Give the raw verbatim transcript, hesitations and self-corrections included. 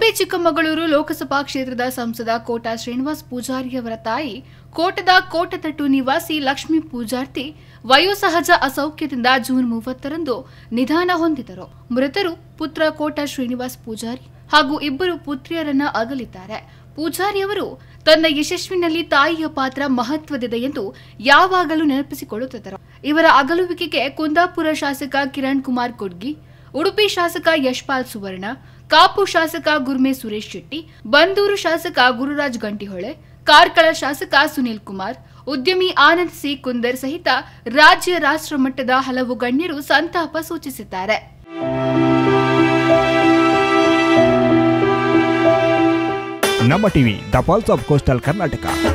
ಉಡುಪಿ ಚಿಕ್ಕಮಗಳೂರು ಲೋಕಸಭಾ ಕ್ಷೇತ್ರದ ಸಂಸದ ಕೋಟ ಶ್ರೀನಿವಾಸ್ ಪೂಜಾರಿಯವರ ತಾಯಿ ಕೋಟದ ಕೋಟತಟ್ಟು ನಿವಾಸಿ ಲಕ್ಷ್ಮೀ ಪೂಜಾರ್ತಿ ವಯೋಸಹಜ ಅಸೌಖ್ಯದಿಂದ ಜೂನ್ ಮೂವತ್ತರಂದು ನಿಧನ ಹೊಂದಿದರು. ಮೃತರು ಪುತ್ರ ಕೋಟ ಶ್ರೀನಿವಾಸ್ ಪೂಜಾರಿ ಹಾಗೂ ಇಬ್ಬರು ಪುತ್ರಿಯರನ್ನ ಅಗಲಿದ್ದಾರೆ. ಪೂಜಾರಿಯವರು ತನ್ನ ಯಶಸ್ವಿನಲ್ಲಿ ತಾಯಿಯ ಪಾತ್ರ ಮಹತ್ವದಿದೆ ಎಂದು ಯಾವಾಗಲೂ ನೆನಪಿಸಿಕೊಳ್ಳುತ್ತಿದ್ದರು. ಇವರ ಅಗಲುವಿಕೆಗೆ ಕುಂದಾಪುರ ಶಾಸಕ ಕಿರಣ್ ಕುಮಾರ್ ಕೊಡ್ಗಿ, ಉಡುಪಿ ಶಾಸಕ ಯಶ್ಪಾಲ್ ಸುವರ್ಣ, ಕಾಪು ಶಾಸಕ ಗುರ್ಮೆ ಸುರೇಶ್ ಶೆಟ್ಟಿ, ಬಂದೂರು ಶಾಸಕ ಗುರುರಾಜ್ ಗಂಟಿಹೊಳೆ, ಕಾರ್ಕಳ ಶಾಸಕ ಸುನೀಲ್ ಕುಮಾರ್, ಉದ್ಯಮಿ ಆನಂದ್ ಸಿ ಕುಂದರ್ ಸಹಿತ ರಾಜ್ಯ ರಾಷ್ಟ್ರ ಮಟ್ಟದ ಹಲವು ಗಣ್ಯರು ಸಂತಾಪ ಸೂಚಿಸಿದ್ದಾರೆ. ನಮ್ಮ TV the pulse of coastal Karnataka.